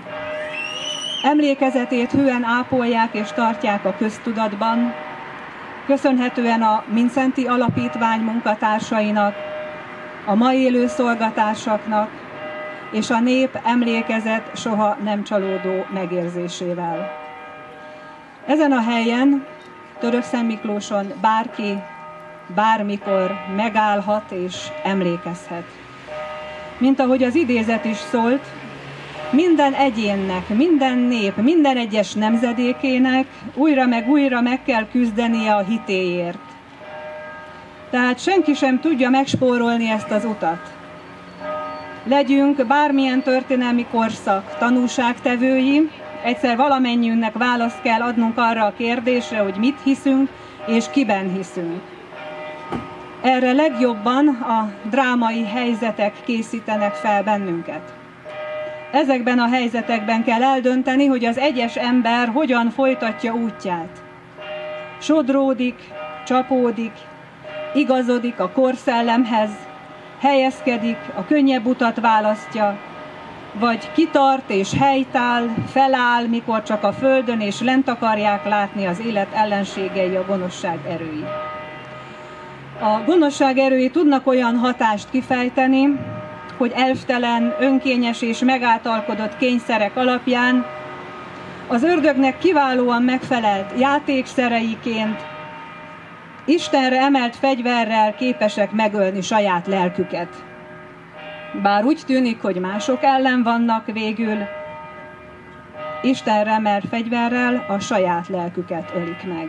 Speaker 19: Emlékezetét hűen ápolják és tartják a köztudatban, köszönhetően a Mindszenty Alapítvány munkatársainak, a ma élő szolgatársaknak és a nép emlékezet soha nem csalódó megérzésével. Ezen a helyen, Törökszent Miklóson bárki, bármikor megállhat és emlékezhet. Mint ahogy az idézet is szólt, minden egyénnek, minden nép, minden egyes nemzedékének újra meg újra meg kell küzdenie a hitéért. Tehát senki sem tudja megspórolni ezt az utat. Legyünk bármilyen történelmi korszak tanúságtevői, egyszer valamennyiünknek választ kell adnunk arra a kérdésre, hogy mit hiszünk és kiben hiszünk. Erre legjobban a drámai helyzetek készítenek fel bennünket. Ezekben a helyzetekben kell eldönteni, hogy az egyes ember hogyan folytatja útját. Sodródik, csapódik, igazodik a korszellemhez, helyezkedik, a könnyebb utat választja, vagy kitart és helytáll, feláll, mikor csak a földön és lent akarják látni az élet ellenségei, a gonoszság erői. A gonoszság erői tudnak olyan hatást kifejteni, hogy elvtelen, önkényes és megáltalkodott kényszerek alapján az ördögnek kiválóan megfelelt játékszereiként Istenre emelt fegyverrel képesek megölni saját lelküket. Bár úgy tűnik, hogy mások ellen vannak, végül Istenre emelt fegyverrel a saját lelküket ölik meg.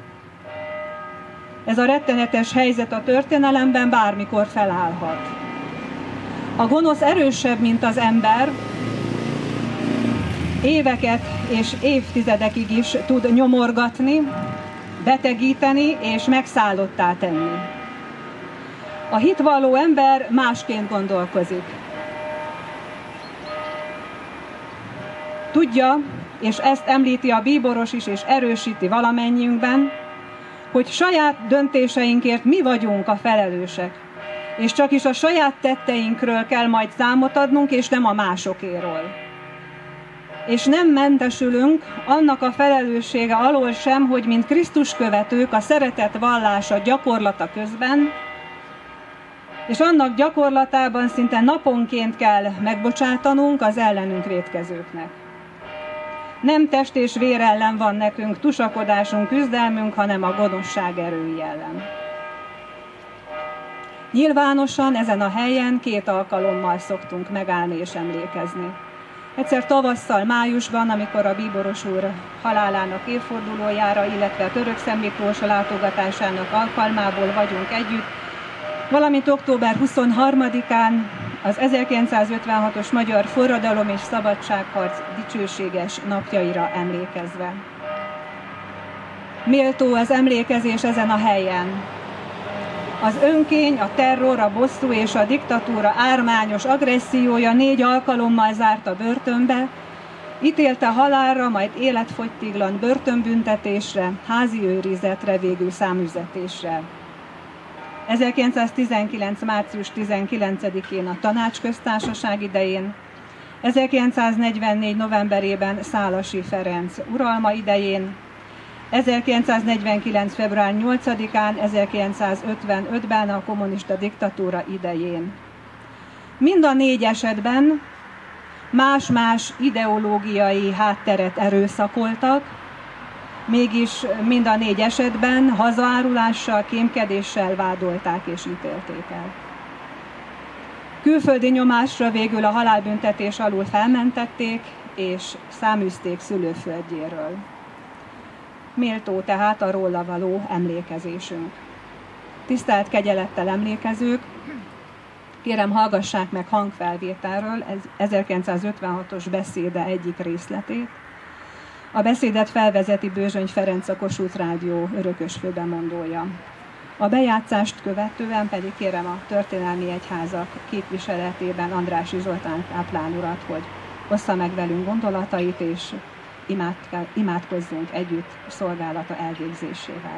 Speaker 19: Ez a rettenetes helyzet a történelemben bármikor felállhat. A gonosz erősebb, mint az ember, éveket és évtizedekig is tud nyomorgatni, betegíteni és megszállottá tenni. A hitvalló ember másként gondolkozik. Tudja, és ezt említi a bíboros is, és erősíti valamennyiünkben, hogy saját döntéseinkért mi vagyunk a felelősek, és csak is a saját tetteinkről kell majd számot adnunk, és nem a másokéről. És nem mentesülünk annak a felelőssége alól sem, hogy mint Krisztus követők a szeretet vallása gyakorlata közben, és annak gyakorlatában szinte naponként kell megbocsátanunk az ellenünk vétkezőknek. Nem test és vér ellen van nekünk tusakodásunk, küzdelmünk, hanem a gonoszság erői ellen. Nyilvánosan ezen a helyen két alkalommal szoktunk megállni és emlékezni. Egyszer tavasszal, májusban, amikor a bíboros úr halálának évfordulójára, illetve a Törökszent Miklós látogatásának alkalmából vagyunk együtt, valamint október huszonharmadikán az ezerkilencszázötvenhatos magyar forradalom és szabadságharc dicsőséges napjaira emlékezve. Méltó az emlékezés ezen a helyen. Az önkény, a terror, a bosszú és a diktatúra ármányos agressziója négy alkalommal zárta börtönbe, ítélte halálra, majd életfogytiglan börtönbüntetésre, házi őrizetre, végül száműzetésre. ezerkilencszáztizenkilenc. március tizenkilencedikén a Tanácsköztársaság idején, ezerkilencszáznegyvennégy. novemberében Szálasi Ferenc uralma idején, ezerkilencszáznegyvenkilenc. február nyolcadikán, ezerkilencszázötvenötben a kommunista diktatúra idején. Mind a négy esetben más-más ideológiai hátteret erőszakoltak, mégis mind a négy esetben hazaárulással, kémkedéssel vádolták és ítélték el. Külföldi nyomásra végül a halálbüntetés alól felmentették és száműzték szülőföldjéről. Méltó tehát a róla való emlékezésünk. Tisztelt kegyelettel emlékezők, kérem hallgassák meg hangfelvételről ezerkilencszázötvenhatos beszéde egyik részletét. A beszédet felvezeti Bőzsöny Ferenc, a Kossuth Rádió örökös főbemondója. A bejátszást követően pedig kérem a történelmi egyházak képviseletében Andrássy Zoltán káplán urat, hogy ossza meg velünk gondolatait, és imádkozzunk együtt szolgálata elvégzésével.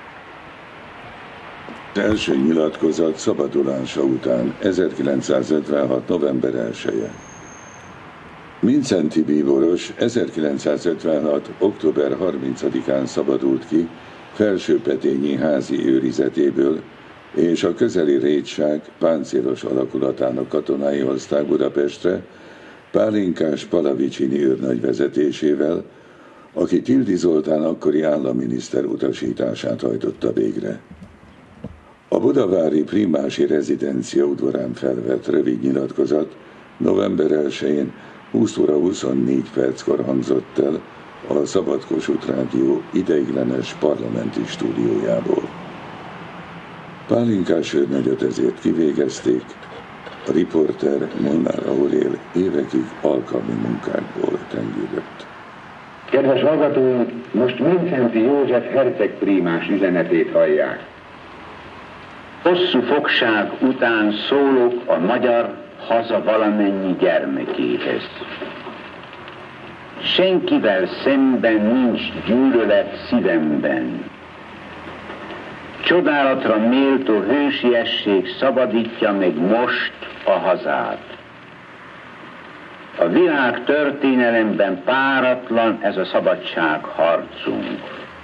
Speaker 20: Az első nyilatkozat szabadulása után ezerkilencszázötvenhat. november elseje. Mindszenty bíboros ezerkilencszázötvenhat. október harmincadikán szabadult ki Felsőpetényi házi őrizetéből, és a közeli rétság páncélos alakulatának katonái hozták Budapestre, Pálinkás Palavicini őrnagy vezetésével, aki Tildy Zoltán akkori államminiszter utasítását hajtotta végre. A budavári primási rezidencia udvarán felvett rövid nyilatkozat november elsején húsz óra huszonnégy perckor hangzott el a Szabad Kossuth Rádió ideiglenes parlamenti stúdiójából. Pálinkás őrnagyot ezért kivégezték, a riporter Molnár Aurél évekig alkalmi munkákból tengődött.
Speaker 21: Kedves hallgatóink, most Mindszenty József herceg prímás üzenetét hallják.
Speaker 5: Hosszú fogság után szólok a magyar haza valamennyi gyermekéhez. Senkivel szemben nincs gyűlölet szívemben. Csodálatra méltó hősiesség szabadítja meg most a hazát. A világ történelemben páratlan ez a szabadságharcunk.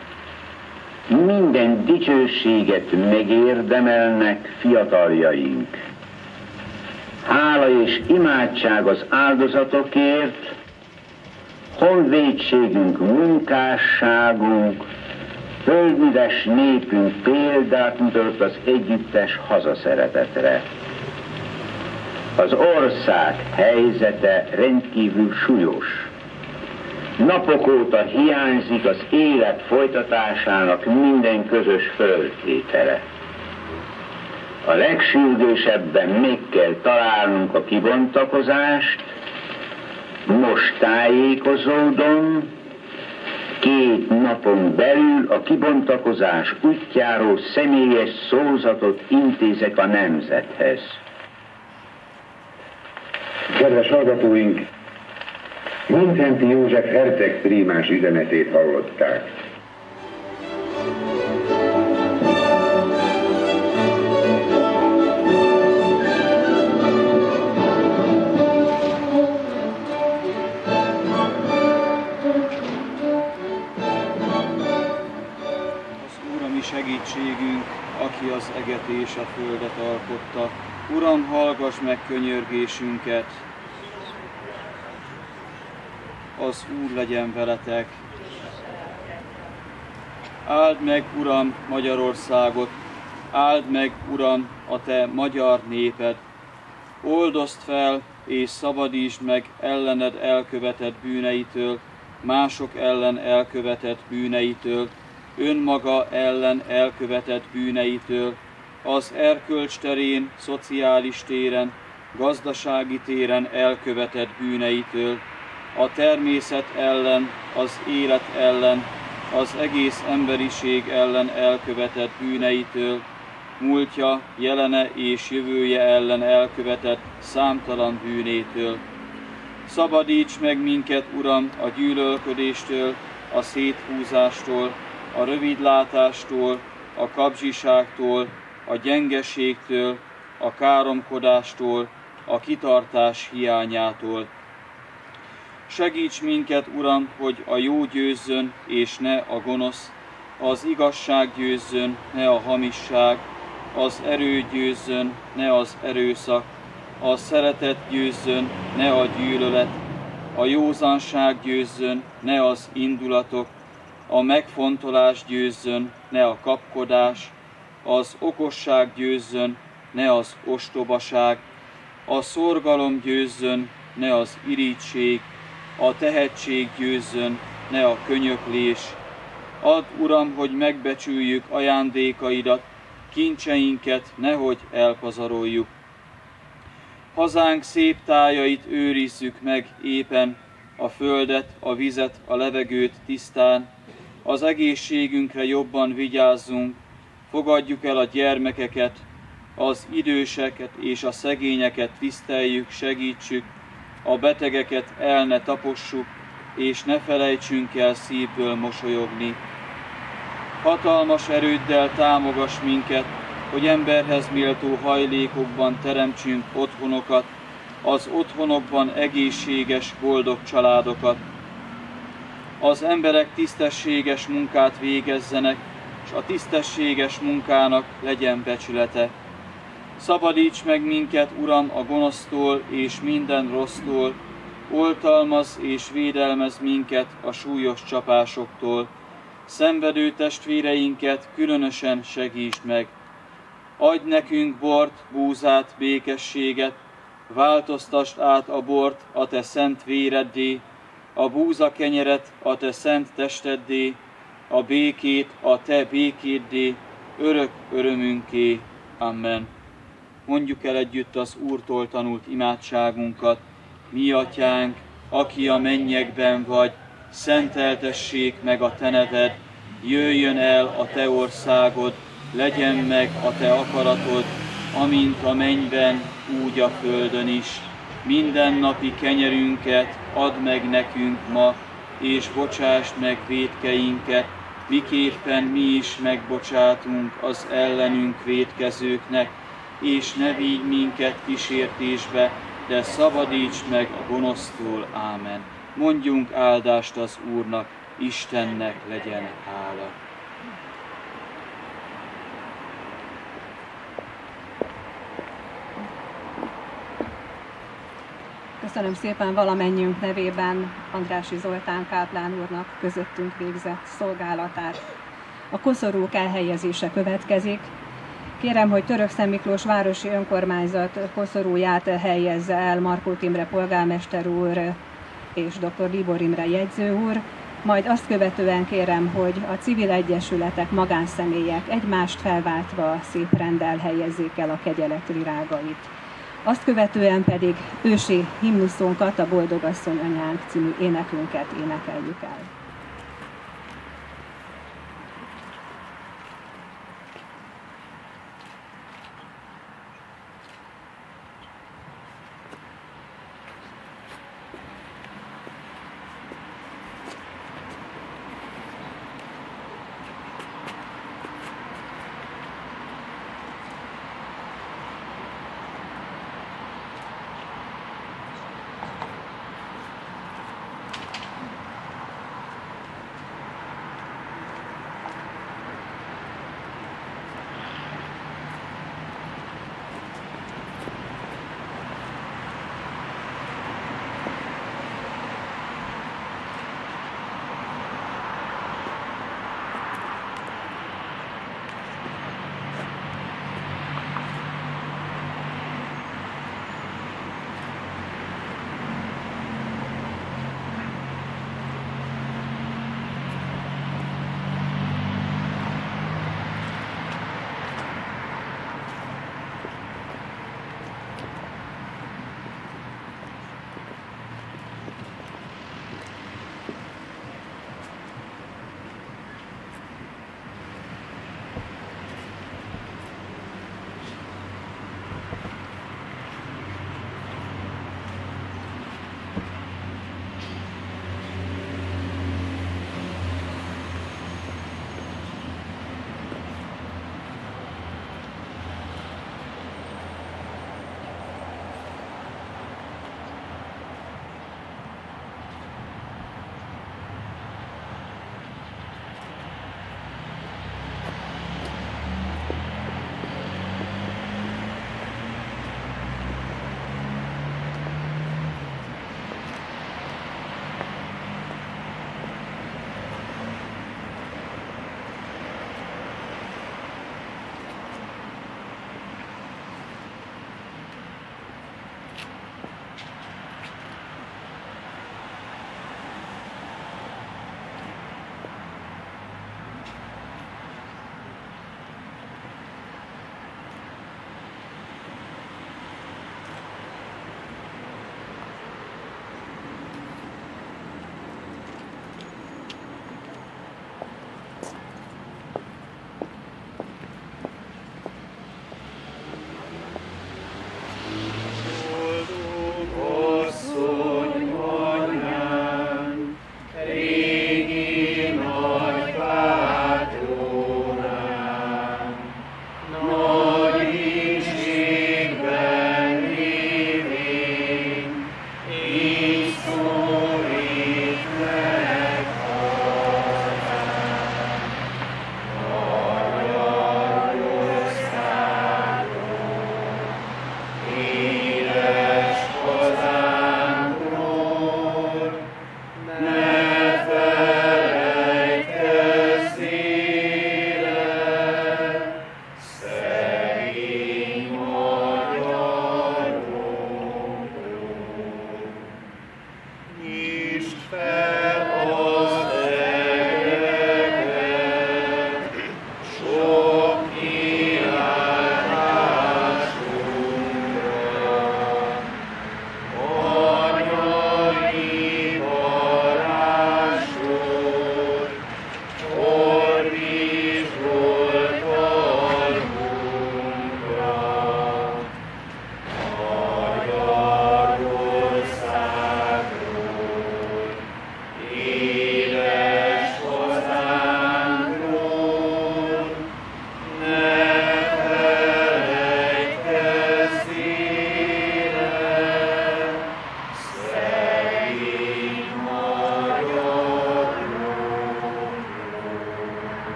Speaker 5: Minden dicsőséget megérdemelnek fiataljaink. Hála és imádság az áldozatokért, honvédségünk, munkásságunk, földműves népünk példát mutat az együttes hazaszeretetre. Az ország helyzete rendkívül súlyos. Napok óta hiányzik az élet folytatásának minden közös föltétele. A legsürgősebben meg kell találnunk a kibontakozást. Most tájékozódom, két napon belül a kibontakozás útjáról személyes szózatot intézek a nemzethez.
Speaker 21: Kedves hallgatóink, Mindszenty József herceg prímás üzenetét hallották.
Speaker 22: Segítségünk, aki az eget és a földet alkotta. Uram, hallgass meg könyörgésünket! Az Úr legyen veletek! Áld meg, Uram, Magyarországot! Áld meg, Uram, a Te magyar néped! Oldozd fel és szabadítsd meg ellened elkövetett bűneitől, mások ellen elkövetett bűneitől, önmaga ellen elkövetett bűneitől, az erkölcs terén, szociális téren, gazdasági téren elkövetett bűneitől, a természet ellen, az élet ellen, az egész emberiség ellen elkövetett bűneitől, múltja, jelene és jövője ellen elkövetett számtalan bűnétől. Szabadíts meg minket, Uram, a gyűlölködéstől, a széthúzástól, a rövidlátástól, a kapzsiságtól, a gyengeségtől, a káromkodástól, a kitartás hiányától. Segíts minket, Uram, hogy a jó győzzön, és ne a gonosz, az igazság győzzön, ne a hamisság, az erő győzzön, ne az erőszak, a szeretet győzzön, ne a gyűlölet, a józanság győzzön, ne az indulatok, a megfontolás győzzön, ne a kapkodás, az okosság győzzön, ne az ostobaság, a szorgalom győzzön, ne az irigység, a tehetség győzzön, ne a könyöklés. Add, Uram, hogy megbecsüljük ajándékaidat, kincseinket nehogy elpazaroljuk. Hazánk szép tájait őrizzük meg épen, a földet, a vizet, a levegőt tisztán, az egészségünkre jobban vigyázzunk, fogadjuk el a gyermekeket, az időseket és a szegényeket tiszteljük, segítsük, a betegeket el ne tapossuk, és ne felejtsünk el szívből mosolyogni. Hatalmas erőddel támogass minket, hogy emberhez méltó hajlékokban teremtsünk otthonokat, az otthonokban egészséges, boldog családokat. Az emberek tisztességes munkát végezzenek, és a tisztességes munkának legyen becsülete. Szabadíts meg minket, Uram, a gonosztól és minden rossztól, oltalmaz és védelmez minket a súlyos csapásoktól. Szenvedő testvéreinket különösen segítsd meg. Adj nekünk bort, búzát, békességet, változtasd át a bort a Te szent véreddé, a búza kenyeret a Te szent testeddé, a békét a Te békéddé, örök örömünké. Amen. Mondjuk el együtt az Úrtól tanult imádságunkat. Mi atyánk, aki a mennyekben vagy, szenteltessék meg a Te neved, jöjjön el a Te országod, legyen meg a te akaratod, amint a mennyben, úgy a földön is. Mindennapi kenyerünket add meg nekünk ma, és bocsásd meg vétkeinket, miképpen mi is megbocsátunk az ellenünk vétkezőknek, és ne vigy minket kísértésbe, de szabadíts meg a gonosztól. Ámen. Mondjunk áldást az Úrnak, Istennek legyen hála.
Speaker 19: Köszönöm szépen valamennyiünk nevében Andrássy Zoltán káplán úrnak közöttünk végzett szolgálatát. A koszorúk elhelyezése következik. Kérem, hogy Törökszent Miklós városi önkormányzat koszorúját helyezze el Markót Imre polgármester úr és dr. Libor Imre jegyző úr, majd azt követően kérem, hogy a civil egyesületek, magánszemélyek egymást felváltva szép renddel helyezzék el a kegyelet virágait. Azt követően pedig ősi himnuszunkat, a Boldogasszony Anyánk című énekünket énekeljük el.